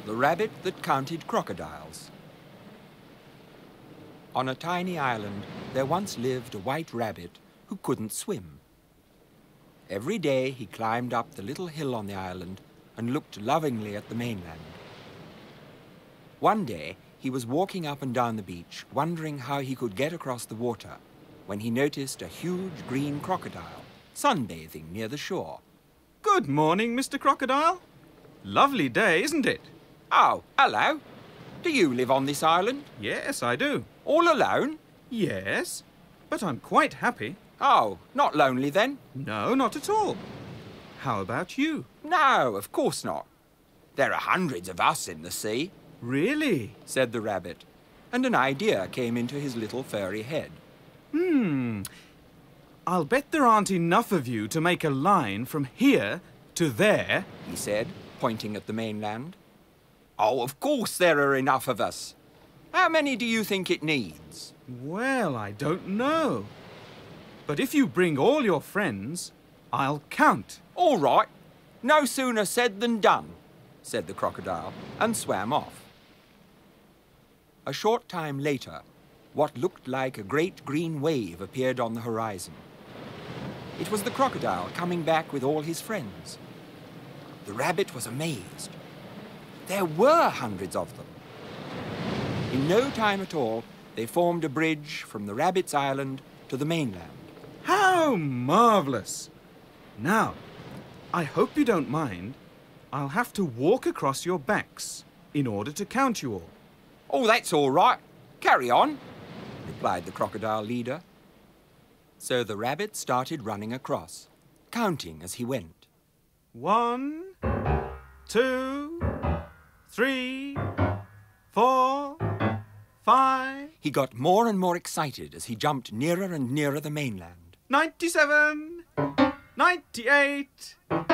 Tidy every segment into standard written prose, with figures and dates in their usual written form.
The Rabbit That Counted Crocodiles. On a tiny island, there once lived a white rabbit who couldn't swim. Every day he climbed up the little hill on the island and looked lovingly at the mainland. One day, he was walking up and down the beach, wondering how he could get across the water, when he noticed a huge green crocodile sunbathing near the shore. Good morning, Mr. Crocodile. Lovely day, isn't it? Oh, hello. Do you live on this island? Yes, I do. All alone? Yes, but I'm quite happy. Oh, not lonely then? No, not at all. How about you? No, of course not. There are hundreds of us in the sea. Really? Said the rabbit, and an idea came into his little furry head. I'll bet there aren't enough of you to make a line from here to there, He said, pointing at the mainland. Oh, of course there are enough of us. How many do you think it needs? Well, I don't know. But if you bring all your friends, I'll count. All right. No sooner said than done, said the crocodile, and swam off. A short time later, what looked like a great green wave appeared on the horizon. It was the crocodile coming back with all his friends. The rabbit was amazed. There were hundreds of them. In no time at all, they formed a bridge from the rabbit's island to the mainland. How marvellous! Now, I hope you don't mind. I'll have to walk across your backs in order to count you all. Oh, that's all right. Carry on, replied the crocodile leader. So the rabbit started running across, counting as he went. 1, 2, 3, 4, 5... He got more and more excited as he jumped nearer and nearer the mainland. 97, 98,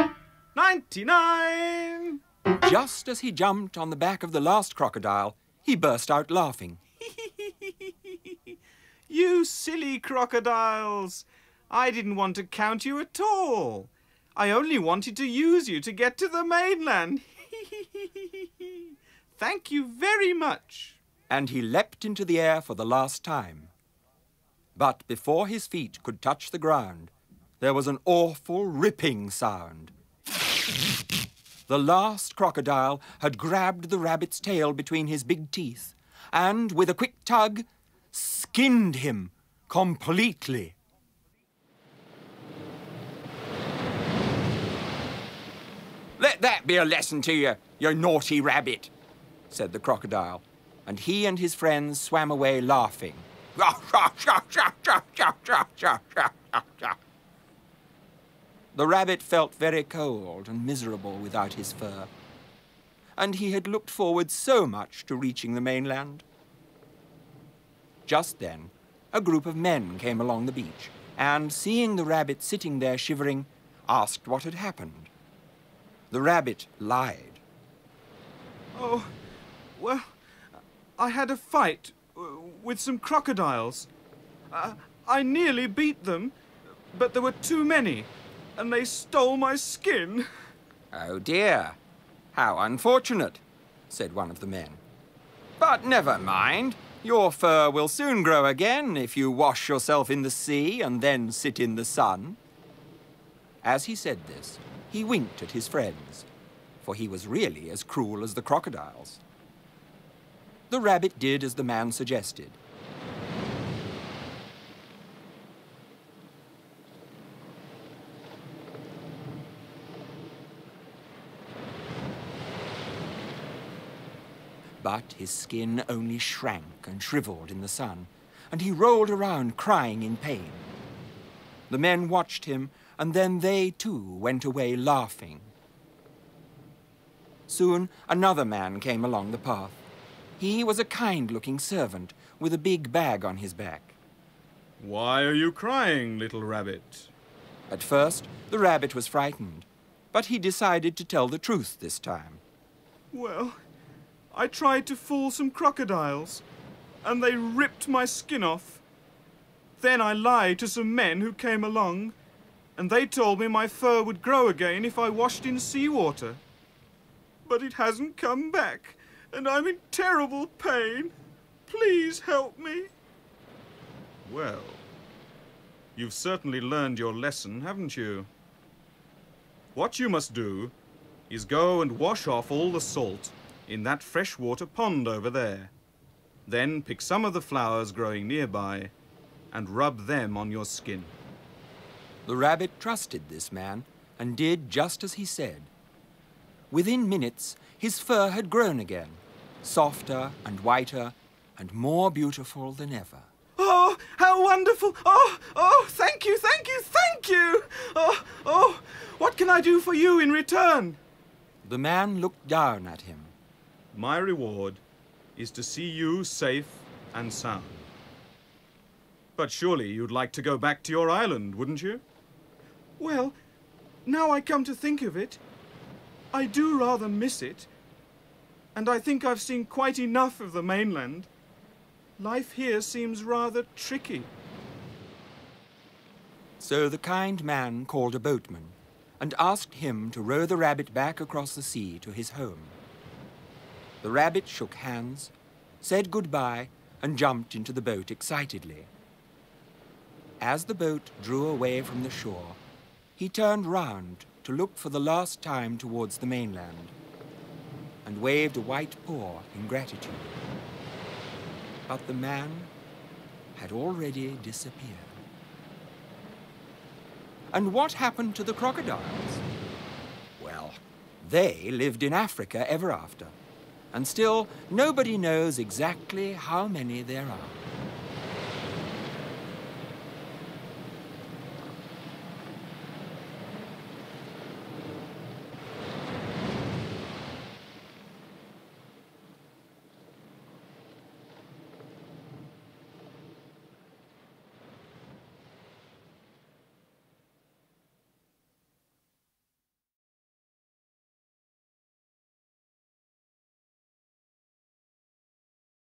99... Just as he jumped on the back of the last crocodile, he burst out laughing. You silly crocodiles! I didn't want to count you at all. I only wanted to use you to get to the mainland. Thank you very much. And he leapt into the air for the last time. But before his feet could touch the ground, there was an awful ripping sound. The last crocodile had grabbed the rabbit's tail between his big teeth and, with a quick tug, skinned him completely. Let that be a lesson to you, you naughty rabbit, said the crocodile, and he and his friends swam away laughing. The rabbit felt very cold and miserable without his fur, and he had looked forward so much to reaching the mainland. Just then, a group of men came along the beach, and seeing the rabbit sitting there shivering, asked what had happened. The rabbit lied. Oh, well, I had a fight with some crocodiles. I nearly beat them, but there were too many, and they stole my skin. Oh dear, how unfortunate, said one of the men. But never mind, your fur will soon grow again if you wash yourself in the sea and then sit in the sun. As he said this, he winked at his friends, for he was really as cruel as the crocodiles. The rabbit did as the man suggested. But his skin only shrank and shriveled in the sun, and he rolled around crying in pain. The men watched him, and then they too went away laughing. Soon another man came along the path. He was a kind-looking servant with a big bag on his back. Why are you crying, little rabbit? At first, the rabbit was frightened, but he decided to tell the truth this time. Well, I tried to fool some crocodiles, and they ripped my skin off. Then I lied to some men who came along, and they told me my fur would grow again if I washed in seawater. but it hasn't come back, and I'm in terrible pain. Please help me. Well, you've certainly learned your lesson, haven't you? What you must do is go and wash off all the salt in that freshwater pond over there. Then pick some of the flowers growing nearby and rub them on your skin. The rabbit trusted this man and did just as he said. Within minutes, his fur had grown again, softer and whiter and more beautiful than ever. Oh, how wonderful! Oh, thank you, thank you, thank you! Oh, what can I do for you in return? The man looked down at him. My reward is to see you safe and sound. But surely you'd like to go back to your island, wouldn't you? Well, now I come to think of it, I do rather miss it. And I think I've seen quite enough of the mainland. Life here seems rather tricky. So the kind man called a boatman and asked him to row the rabbit back across the sea to his home. The rabbit shook hands, said goodbye, and jumped into the boat excitedly. As the boat drew away from the shore, he turned round to look for the last time towards the mainland and waved a white paw in gratitude. But the man had already disappeared. And what happened to the crocodiles? Well, they lived in Africa ever after, and still nobody knows exactly how many there are.